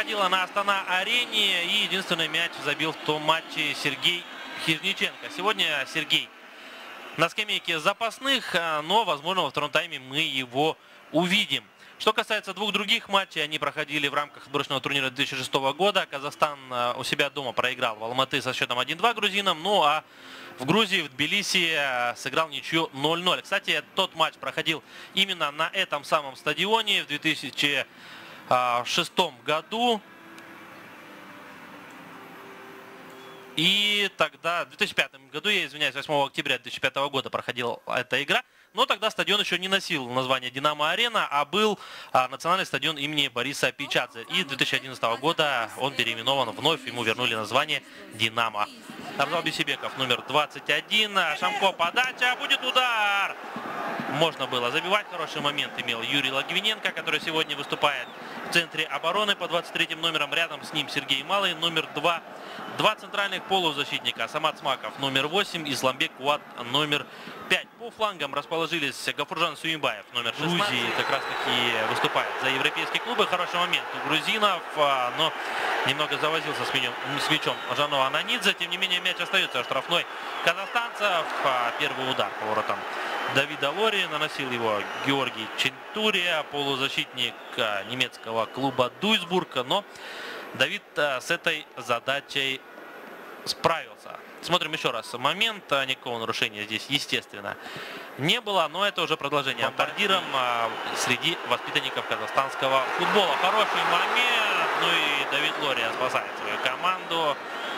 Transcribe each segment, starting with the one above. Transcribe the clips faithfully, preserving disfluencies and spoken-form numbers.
проходила на Астана-арене, и единственный мяч забил в том матче Сергей Хижниченко. Сегодня Сергей на скамейке запасных, но, возможно, во втором тайме мы его увидим. Что касается двух других матчей, они проходили в рамках отборочного турнира две тысячи шестого года. Казахстан у себя дома проиграл в Алматы со счетом один-два грузинам. Ну а в Грузии, в Тбилиси сыграл ничью ноль-ноль. Кстати, тот матч проходил именно на этом самом стадионе в две тысячи шестом году. И тогда, в две тысячи пятом году, я извиняюсь, восьмого октября две тысячи пятого года проходила эта игра. Но тогда стадион еще не носил название «Динамо-арена», а был а, национальный стадион имени Бориса Пичадзе. И с две тысячи одиннадцатого года он переименован вновь, ему вернули название «Динамо». Абзал Бейсебеков, номер двадцать один. Шамко, подача, будет удар. Можно было забивать. Хороший момент имел Юрий Логвиненко, который сегодня выступает в центре обороны по двадцать третьим номерам. Рядом с ним Сергей Малый, номер два. Два центральных полузащитника. Самат Смаков, номер восемь. Исламбек Куат, номер пять. По флангам расположились Гафуржан Суимбаев, номер шестнадцать. Грузии как раз таки выступает за европейские клубы. Хороший момент у грузинов, но немного завозился с мячом, с мячом Жано Ананидзе. Тем не менее, мяч остается штрафной казахстанцев. Первый удар по воротам Давида Лори. Наносил его Георгий Чентурия, полузащитник немецкого клуба Дуйсбург. Но Давид с этой задачей справился. Смотрим еще раз момент. Никакого нарушения здесь, естественно, не было. Но это уже продолжение бомбардиром среди воспитанников казахстанского футбола. Хороший момент. Ну и Давид Лория спасает свою команду.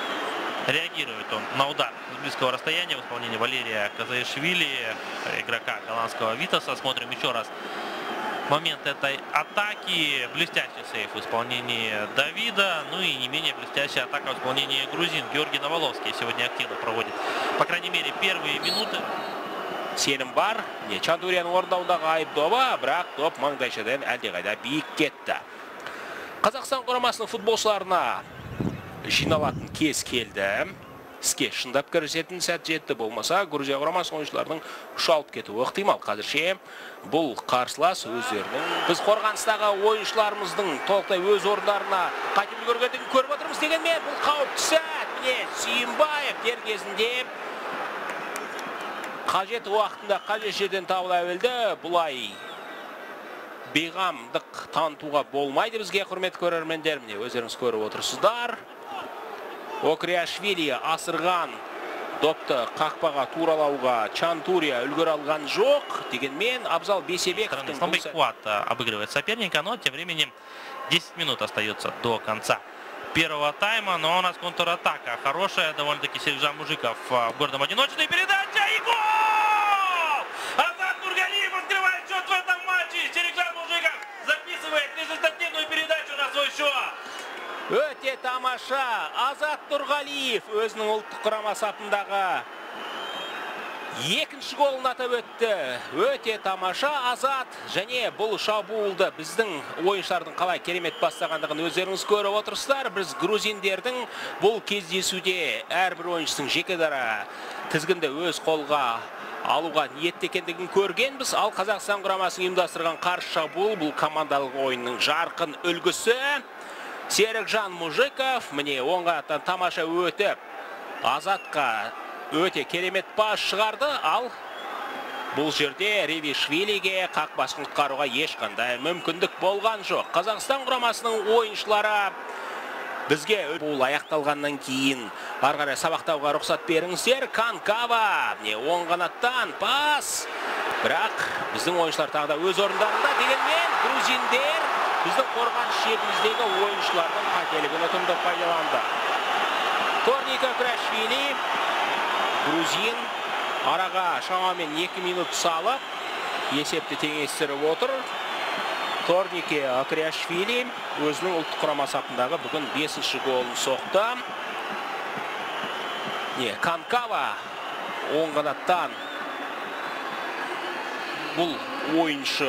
Реагирует он на удар с близкого расстояния в исполнении Валерия Казаишвили, игрока голландского Витаса. Смотрим еще раз момент этой атаки. Блестящий сейф в исполнении Давида. Ну и не менее блестящая атака в исполнении грузин. Георгий Новоловский сегодня активно проводит, по крайней мере, первые минуты. Сенім бар. Не Чантурияның орындауындағы айыпдоба, бірақ топ маңдайшадан әлдеқайда биік кетті. Қазақстан құрамасының футболшыларына жиналатын кез келді. Іске шындап кірісетін сәт жетті. Болмаса, Грузия құрамасының ойыншыларының ұшалып кетуі ықтимал. Қазірше бұл қарсылас өздерінің. Біз қорғаныстағы ойыншыларымыздың толықтай өз орындарына қайтып үлгергендігін көріп отырмыз дегенмен, бұл қауіпті сәт. Міне Сүйімбаев дер кезінде қажет уақытында қажет жерден табыла білді. Бұлай бейғамдық танытуға болмайды бізге, құрметті көрермендер. Міне өздеріңіз көріп отырсыздар. Окриашвили асырған допты қақпаға туралауға Чантурия үлгер алған жоқ. Дегенмен Абзал Бейсебековтың... Исламбек Куат обыгрывает соперника, но тем временем десять минут остается до конца первого тайма. Но у нас контратака хорошая, довольно-таки Серикжан Мужиков в гордом одиночной передаче и гол! Азат Нургалиев открывает счет в этом матче. Серикжан Мужиков записывает результативную передачу на свой счет. Өте тамаша. Азат Нұрғалиев өзінің ұлттық құрама сапындағы екінші голын атап өтті. Өте тамаша Азат. Және бұл шабуылды біздің ойыншылардың қалай керемет бастағандығын өздеріңіз көріп отырсыздар. Біз грузиндердің бұл кездесуде әрбір ойыншының жеке дара тізгінді өз қолға алуға ниетті екендігін көргенбіз. Ал Қазақстан құрамасының ұйымдастырған қарсы шабуыл бұл командалық ойынның жарқын үлгісі. Серикжан Мужиков, міне оңға тамаша өтіп, Азатқа өте керемет пас шығарды, ал бұл жерде Ревишвилиге қақпасын құтқаруға ешқандай мүмкіндік болған жоқ. Қазақстан құрамасының ойыншылары бізге бұл аяқталғаннан кейін ары қарай сабақтауға рұқсат беріңіздер. Канкава, міне оң қанаттан пас, бірақ біздің ойыншылар тағы да өз орындарында. Дегенмен грузиндер біздің қорған шебіміздегі ойыншылардың қателігін ұтымды пайдаланды. Торника Крашвили, грузин, араға шамамен екі минут салып, есепті теңестіріп отыр. Торнике Крашвили өзінің ұлттық құрама сапындағы бүгін бесінші голын соқты. Не, Канкава оң қанаттан бұл ойыншы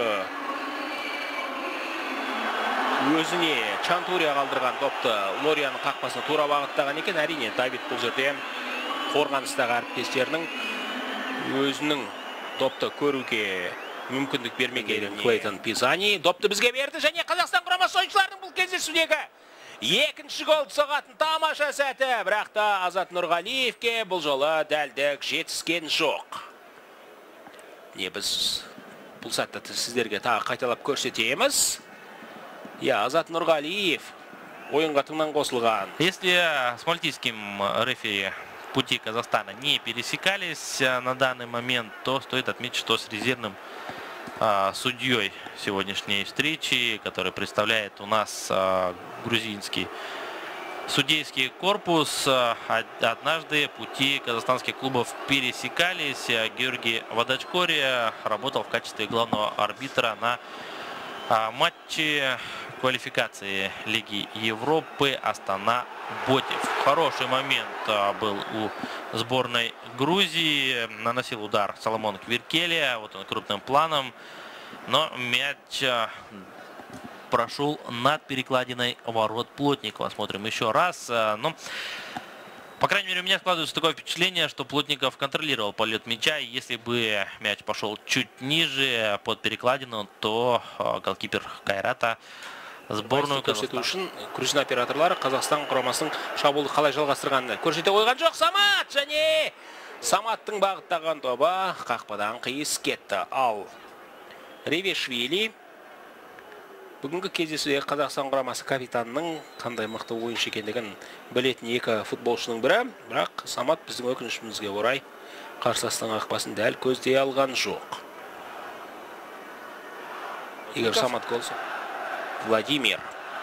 өзіне Чантурия қалдырған допты Лорияның қақпасына тура бағыттаған екен. Әрине, Давид бұл жерде қорғаныстағы әріптестерінің өзінің допты көруге мүмкіндік бермеген Клейтон Пизани. Допты бізге берді және Қазақстан құрамасы ойыншыларының бұл кездесудегі Екінші гол соғатын тамаша сәті, бірақ та Азат Нұрғалиевке бұл жолы дәлдік жетіскен жоқ. Не біз бұл сәтті сіздерге тағы қайталап көрсетеміз. Я, Азат Нұрғалиев ойынға тыңнан қосылған. Если с мальтийским рефери пути Казахстана не пересекались на данный момент, то стоит отметить, что с резервным а, судьей сегодняшней встречи, который представляет у нас а, грузинский судейский корпус, а, однажды пути казахстанских клубов пересекались. Георгий Водочкори работал в качестве главного арбитра на а, матче квалификации Лиги Европы Астана-Ботев. Хороший момент был у сборной Грузии. Наносил удар Соломон Квиркелия. Вот он крупным планом. Но мяч прошел над перекладиной ворот Плотникова. Смотрим еще раз. Но, по крайней мере, у меня складывается такое впечатление, что Плотников контролировал полет мяча. И если бы мяч пошел чуть ниже под перекладину, то голкипер Кайрата сборную көрсету үшін грузин операторлары Қазақстан құрамасының шабуылды қалай жалғастырғанын көрсете қойған жоқ. Самат және Саматтың бағыттаған доба қақпадан қиыс кетті. Ал Ревешвили бүгінгі кездесуде Қазақстан құрамасы капитанының қандай мықты ойыншы екендігін білетін екі футболшының бірі, бірақ Самат біздің өкінішімізге орай қарсыластың қақпасын дәл көздей алған жоқ. Егер Самат голсы Владимир.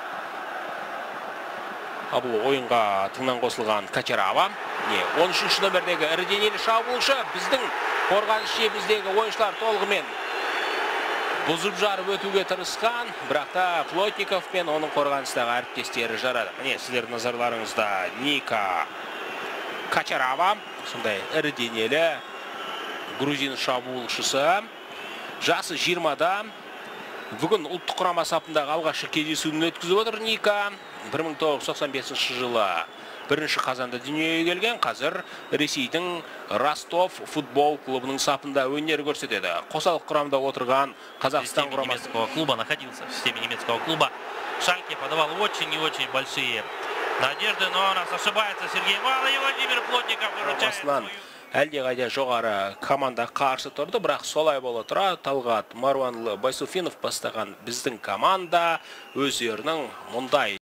Бұл ойынға тыңнан қосылған Качарава. он үшінші нөмірдегі ірі денелі шабуылшы біздің қорғаныс шебіміздегі ойыншылар толығымен бұзып жарып өтуге тырысқан, бірақ та Плотников пен оның қорғаныстағы әріптестері жарады. Міне сіздердің назарларыңызда Ника Качарава, сондай ірі денелі грузин шабуылшысы. Жасы жиырмада. Бүгін ұлттық құрама сапындағы алғашқы кездесуін өткізіп отыр Ника. бір мың тоғыз жүз тоқсан бесінші жылы бірінші қазанда дүниеге келген, қазір Ресейдің Ростов футбол клубының сапында өнер көрсетеді. Қосалық құрамда отырған Қазақстан құрамасы немецкого клуба находился в системе немецкого клуба. Шальке подавал очень и очень большие надежды, но у нас ошибается Сергей Мало, и Владимир Плотников выручает. Әлдеқайда жоғары команда қарсы тұрды, бірақ солай бола тұра Талғат Маруанлы Байсуфинов бастаған біздің команда өздерінің мұндай